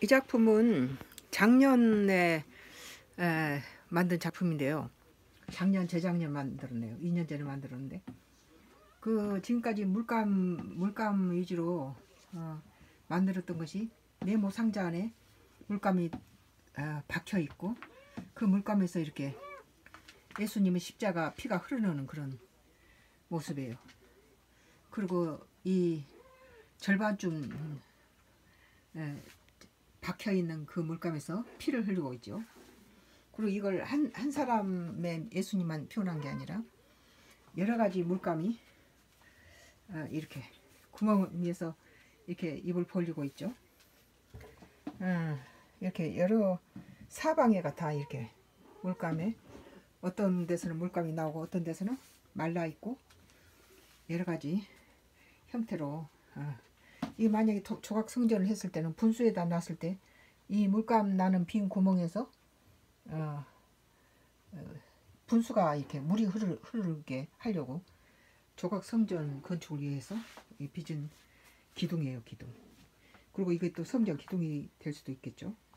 이 작품은 작년에 만든 작품인데요. 작년, 재작년 만들었네요. 2년 전에 만들었는데 지금까지 물감 위주로 만들었던 것이 네모 상자 안에 물감이 박혀 있고, 그 물감에서 이렇게 예수님의 십자가 피가 흐르는 그런 모습이에요. 그리고 이 절반쯤 박혀 있는 그 물감에서 피를 흘리고 있죠. 그리고 이걸 한 사람의 예수님만 표현한 게 아니라 여러 가지 물감이 이렇게 구멍 위에서 이렇게 입을 벌리고 있죠. 이렇게 여러 사방에가 다 이렇게 물감에, 어떤 데서는 물감이 나오고 어떤 데서는 말라 있고, 여러 가지 형태로 이 만약에 조각 성전을 했을 때는 분수에다 놨을 때 이 물감 나는 빈 구멍에서 분수가 이렇게 물이 흐르게 하려고 조각 성전 건축을 위해서 빚은 기둥이에요, 기둥. 그리고 이게 또 성전 기둥이 될 수도 있겠죠.